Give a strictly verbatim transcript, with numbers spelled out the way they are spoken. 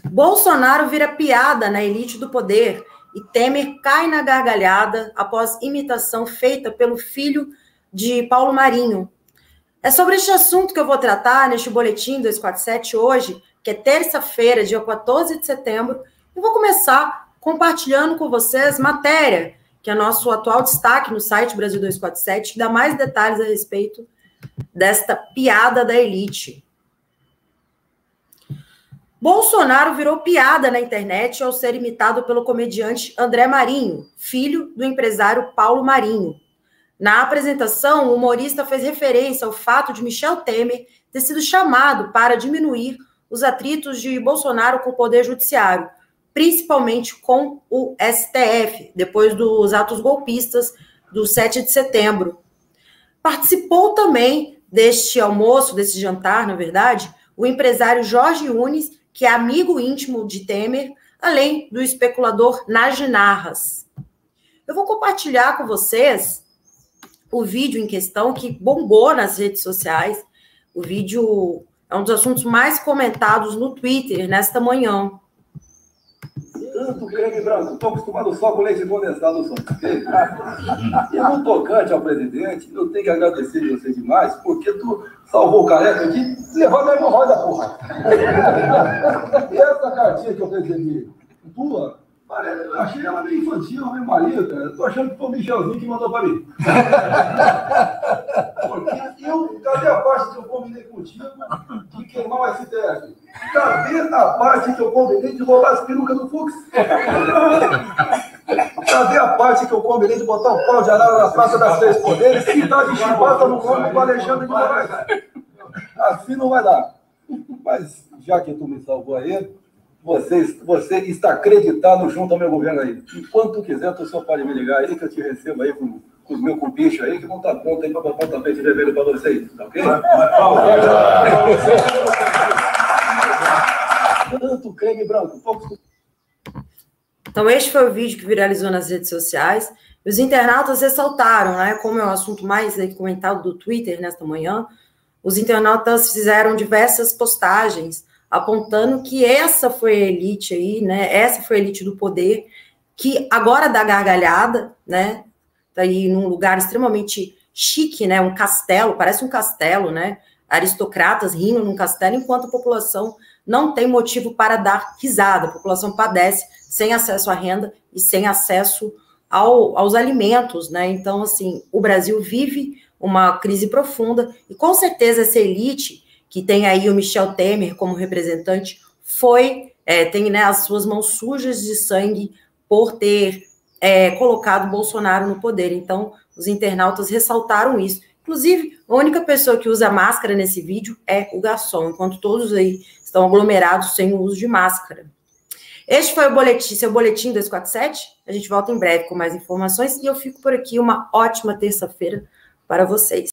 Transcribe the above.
Bolsonaro vira piada na elite do poder e Temer cai na gargalhada após imitação feita pelo filho de Paulo Marinho. É sobre este assunto que eu vou tratar neste Boletim duzentos e quarenta e sete hoje, que é terça-feira, dia quatorze de setembro, e vou começar compartilhando com vocês matéria, que é nosso atual destaque no site Brasil duzentos e quarenta e sete, que dá mais detalhes a respeito desta piada da elite. Bolsonaro virou piada na internet ao ser imitado pelo comediante André Marinho, filho do empresário Paulo Marinho. Na apresentação, o humorista fez referência ao fato de Michel Temer ter sido chamado para diminuir os atritos de Bolsonaro com o Poder Judiciário, principalmente com o S T F, depois dos atos golpistas do sete de setembro. Participou também deste almoço, desse jantar, na verdade, o empresário Jorge Unis, que é amigo íntimo de Temer, além do especulador Nagy Narras. Eu vou compartilhar com vocês o vídeo em questão que bombou nas redes sociais. O vídeo é um dos assuntos mais comentados no Twitter nesta manhã. Tanto creme branco, estou acostumado só com leite condensado no som. E no tocante ao presidente, eu tenho que agradecer você demais, porque tu salvou o careca de levar minha hemorroida, porra. E essa cartinha que eu recebi, tua, eu achei ela meio infantil, meio marido, cara. Eu tô achando que foi o Michelzinho que mandou pra mim. Porque eu, cadê a parte que eu combinei contigo de queimar o S T F? Cadê a parte que eu combinei de roubar as perucas do Fux? Cadê a parte que eu combinei de botar o pau de arara na Praça das Três Poderes e dar de chibata no nome do Alexandre de Moraes? Assim não vai dar. Mas, já que tu me salvou aí, você, você está acreditado junto ao meu governo aí. Enquanto quiser, tu só pode me ligar aí, que eu te recebo aí com, com os meus cupichos aí, que vão estar prontos aí para botar um tapete vermelho para vocês, tá ok? Tanto creme branco, pouco... Então, este foi o vídeo que viralizou nas redes sociais. Os internautas ressaltaram, né, como é o assunto mais comentado do Twitter nesta manhã, os internautas fizeram diversas postagens apontando que essa foi a elite aí, né, essa foi a elite do poder, que agora dá gargalhada, né, tá aí num lugar extremamente chique, né, um castelo, parece um castelo, né, aristocratas rindo num castelo, enquanto a população não tem motivo para dar risada, a população padece sem acesso à renda e sem acesso ao, aos alimentos, né, então, assim, o Brasil vive uma crise profunda, e com certeza essa elite, que tem aí o Michel Temer como representante, foi, é, tem, né, as suas mãos sujas de sangue por ter é, colocado Bolsonaro no poder. Então, os internautas ressaltaram isso. Inclusive, a única pessoa que usa máscara nesse vídeo é o garçom, enquanto todos aí estão aglomerados sem o uso de máscara. Este foi o boletim, seu Boletim duzentos e quarenta e sete. A gente volta em breve com mais informações e eu fico por aqui. Uma ótima terça-feira para vocês.